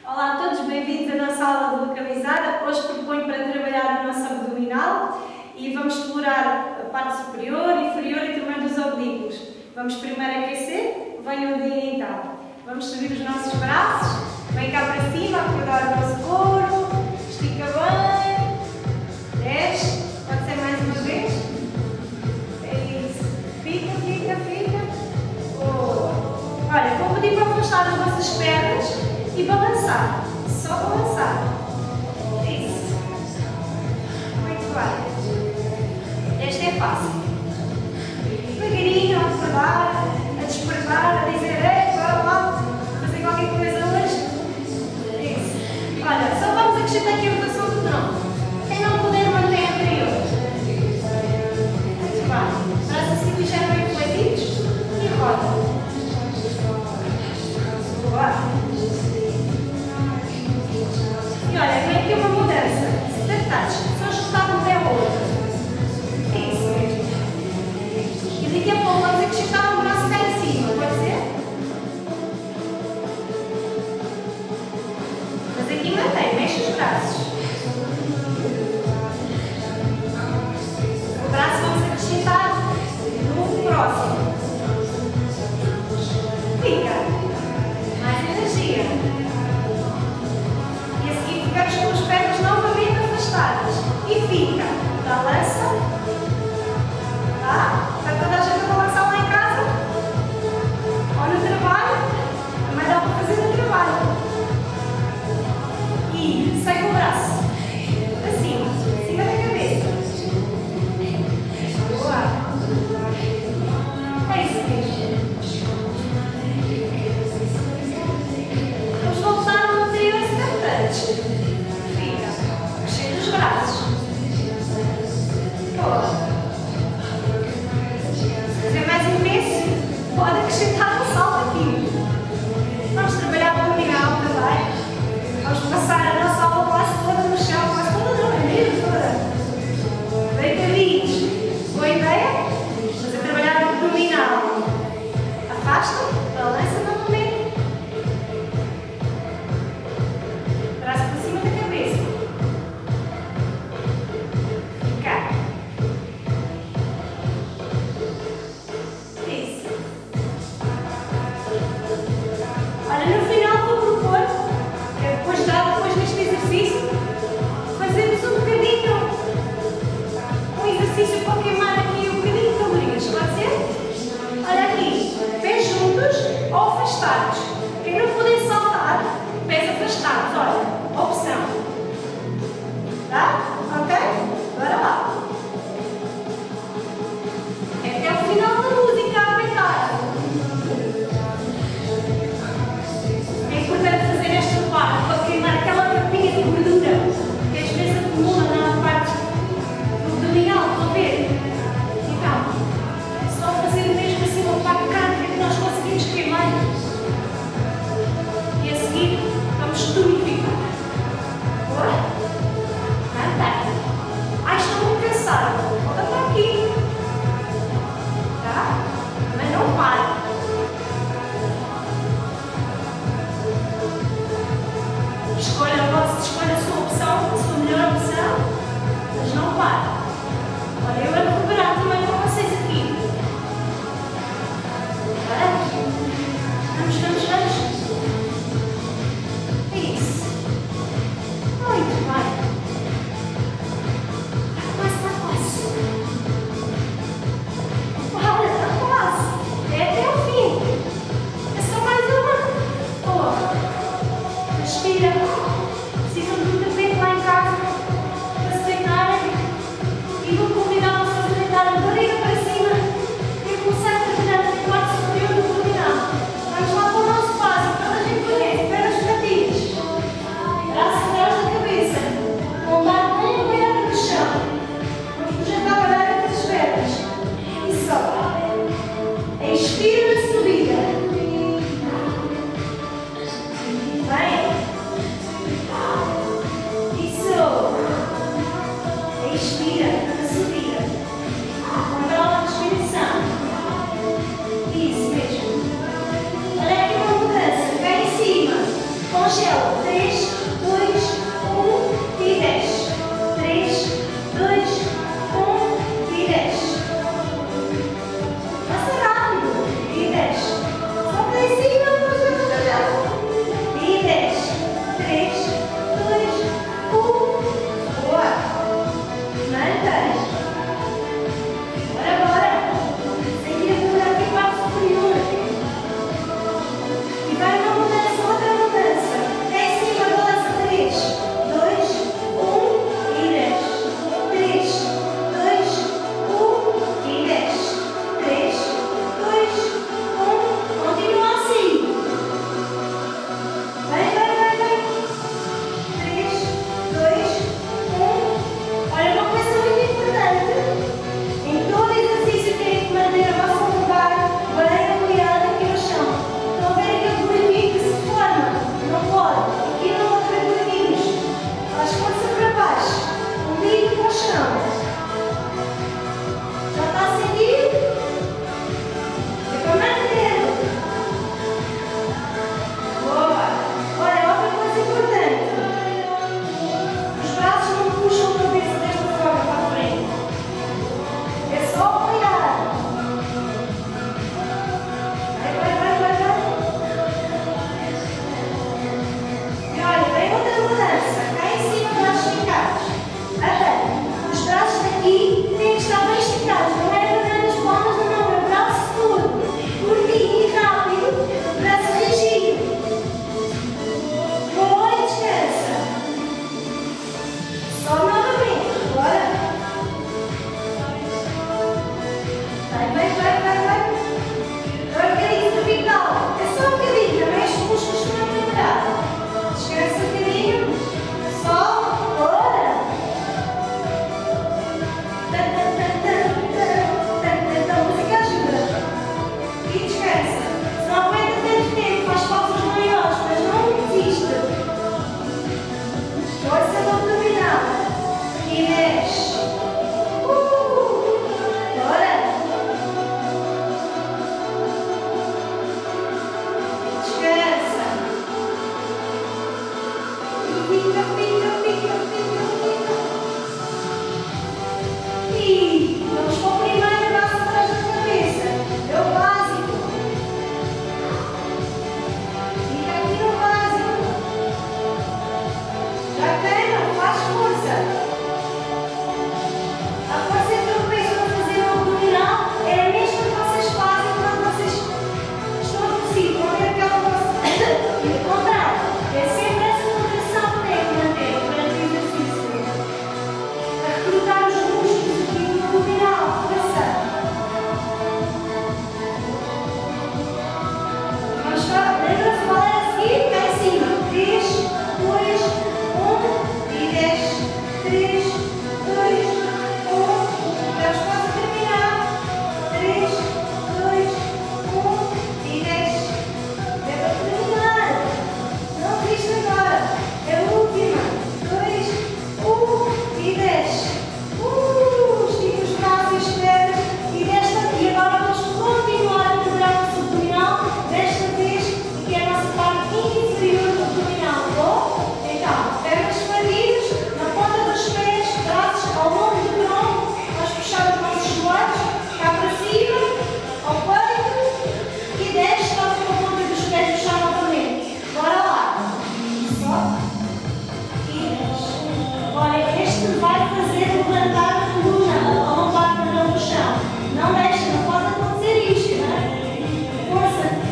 Olá a todos, bem-vindos à nossa aula de localizada. Hoje proponho para trabalhar o nosso abdominal e vamos explorar a parte superior, inferior e também dos oblíquos. Vamos primeiro aquecer, venham daí então. Vamos subir os nossos braços, vem cá para cima, acordar o nosso couro, estica bem, desce, pode ser mais uma vez. É isso, fica. Boa. Olha, vou pedir para afastar as vossas pernas e balançar, só balançar. Isso. Muito bem. Esta é fácil. Devagarinho, a acordar, a despertar, a dizer: ei, bora lá, fazer qualquer coisa hoje. Isso. Olha, só vamos acrescentar aqui a rotação do tronco. Quem não puder, mantém a anterior. Muito bem. Braços assim ligeiramente fletidos e roda. Boa. E olha, vem aqui uma mudança. Step só juntar um pé ao outro. É isso mesmo. E daqui a pouco vamos acrescentar um braço cá em cima, pode ser? Mas aqui mantém, mexe os braços. O braço vamos acrescentar no próximo. Fica. Mais energia. Ficamos com as pernas novamente afastadas. E fica. Balança. Tá? Está toda a gente a balançar lá em casa? Ou no trabalho? Também dá para fazer no trabalho. E segue o braço. Para cima. Cima da cabeça. Boa. É isso mesmo. Vamos voltar ao anterior step touch. Braços. Boa. Se quiser mais intenso, pode acrescentar um salto aqui. Vamos trabalhar o abdominal também. Vamos passar a nossa aula quase toda no chão, quase toda não, é mesmo toda. Deitadinhos. Boa ideia? Vamos a trabalhar o abdominal. Afasta, balança novamente. Braço para cima da cabeça. Quem não puder saltar, pés afastados. Olha, opção. Tá? Ok? Bora lá. É até o final da música a apertar. É importante fazer esta parte para queimar aquela capinha de gordura que às vezes acumula na parte do abdominal. Estão a ver? Então, só fazer mesmo assim uma parte carga que nós conseguimos queimar. E a seguir, vamos tonificar.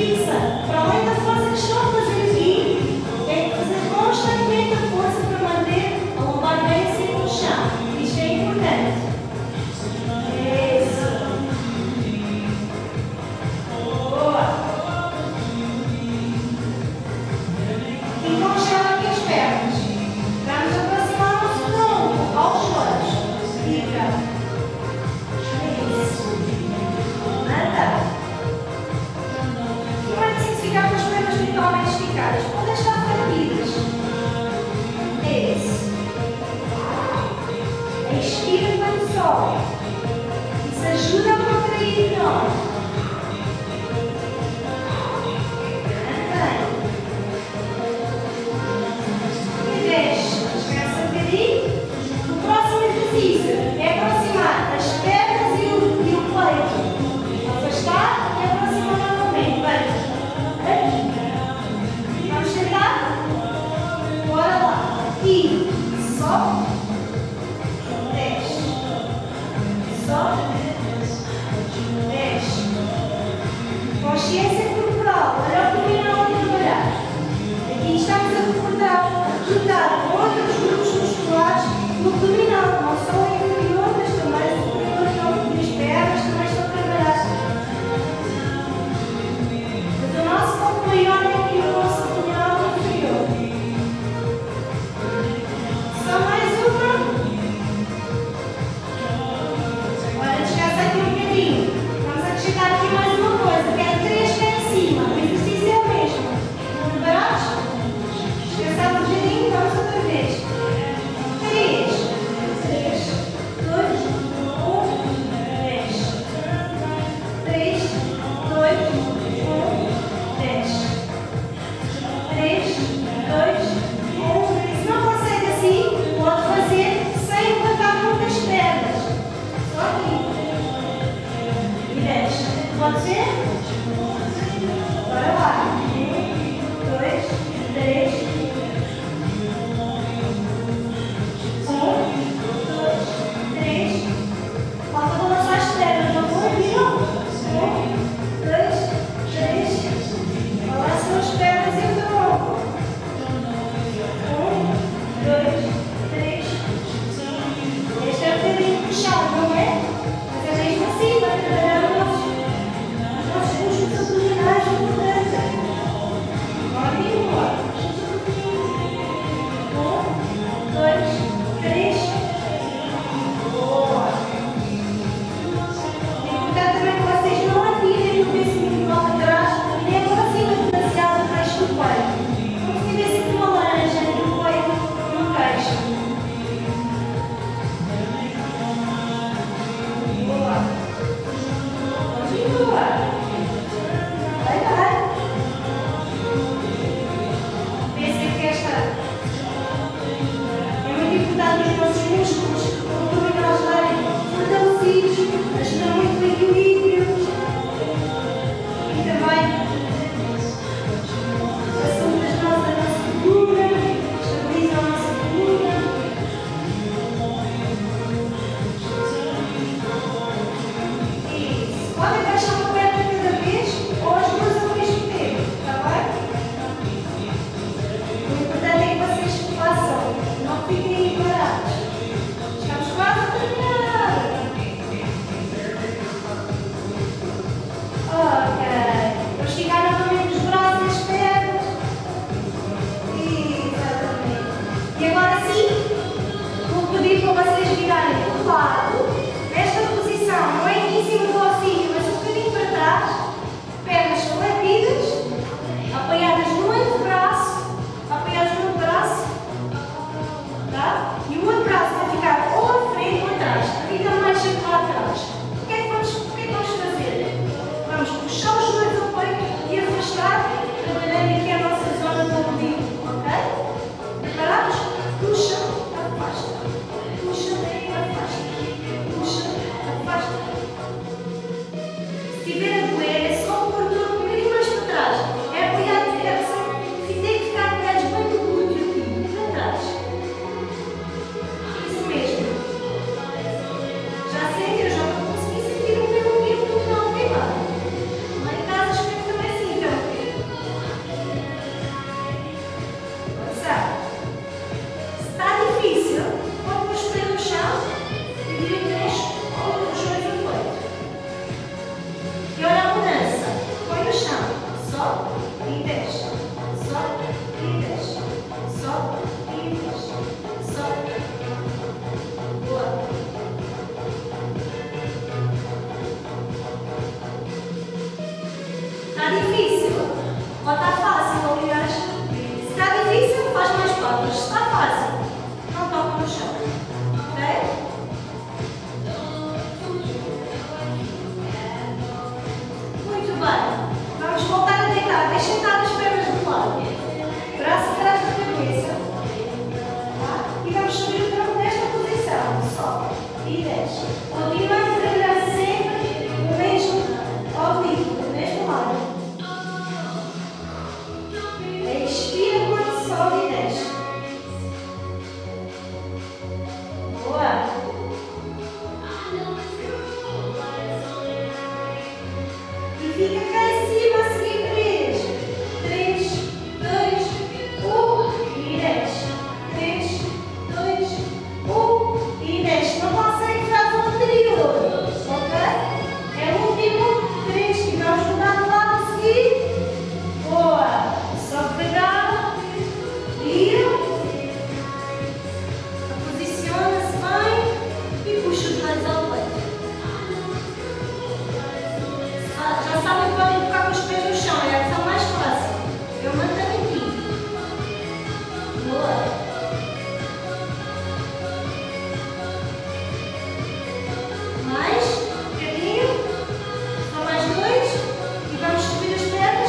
fixa. Para além da força que estão a fazer aqui, tem que fazer constantemente a força para manter a lombar bem assim no chão. Isto é importante. Isso. Boa. E congela aqui as pernas. Vamos aproximar o nosso tronco aos joelhos. Fica. Isso. Anda. E vai sentir e desce. Sobe e desce. Sobe e desce. Sobe. Boa. Está difícil? Ou está fácil, aliás? Se está difícil, faz mais patas. Se está fácil, não toca no chão. Ok? Muito bem. Vamos voltar a deitar. Deixa sentar as pernas do lado. Braço atrás da cabeça. Tá? E vamos subir o tronco nesta posição. Sobe e desce. Continuamos a trabalhar sempre o mesmo oblíquo, do mesmo lado. Expira quando sobe e desce. Boa. E fica cá em cima a seguir 3. 3, 2, 1 e desce. 3, 2, 1 e desce. Não consegue fazer o anterior. Ok? É o último 3 que vamos mudar do lado a seguir. Boa. Sobe devagar. Vira. Posiciona-se bem e puxa os joelhos ao peito. Já sabem que podem tocar com os pés no chão, é a opção mais fácil. Eu mantenho aqui. Boa. Mais. Um bocadinho. Só mais 2. E vamos subir as pernas.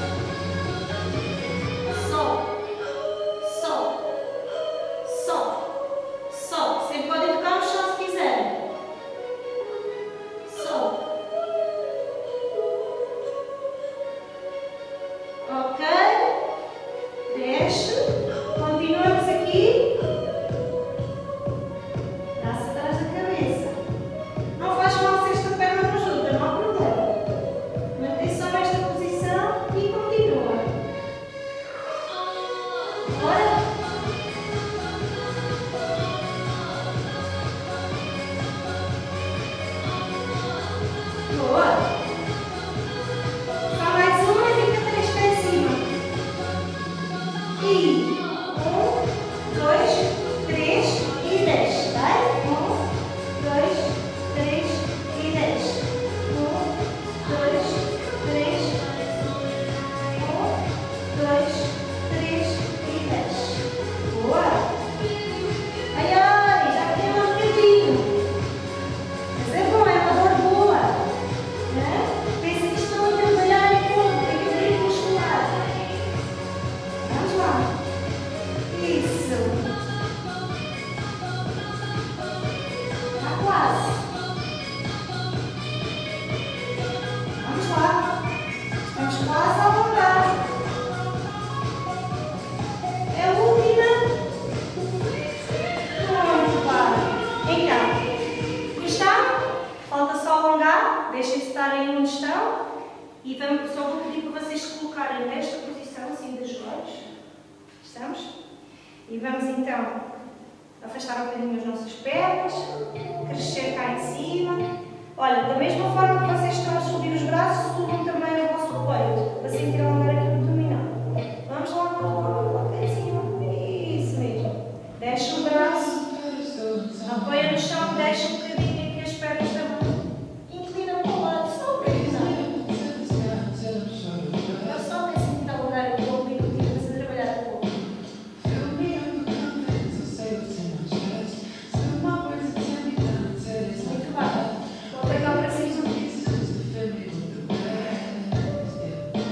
Sobe. Sobe. Sobe. Sobe. Sempre podem tocar no chão se quiserem. Sobe. Ok, desce, continuamos aqui, braço atrás da cabeça, não faz mal se esta perna não ajuda, não há problema, mantém só esta posição e continua, bora, boa. E 1, 2, 3 e 10, vai? 1, 2, 3 e 10. 1, 2, 3. 1, 2, 3 e 10. Boa! Ai, ai, já queima um bocadinho. Mas é bom, é uma dor boa. Né? Pensa que estão a trabalhar em corpo, equilíbrio muscular. Vamos lá. Isso. Está quase. Vamos lá. Estamos quase a alongar. É a última. Muito bem. Então, está? Falta só alongar. Deixem-se estar aí onde estão. E vamos, só vou pedir para vocês se colocarem nesta posição, assim, dos joelhos. Estamos? E vamos então afastar um bocadinho as nossas pernas, crescer cá em cima. Olha, da mesma forma que vocês estão a subir os braços, subam também o vosso peito, para sentir alongar aqui o abdominal. Vamos lá cá em cima. Isso mesmo. Deixa o braço, apoia no chão, deixa um bocadinho aqui as pernas também. Inclina para o lado, só um bocadinho. Eu só penso em alongar aqui o ombro e continuamos a trabalhar um pouco. Muito bem. Vou pegar para cima.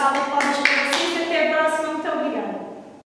sala pode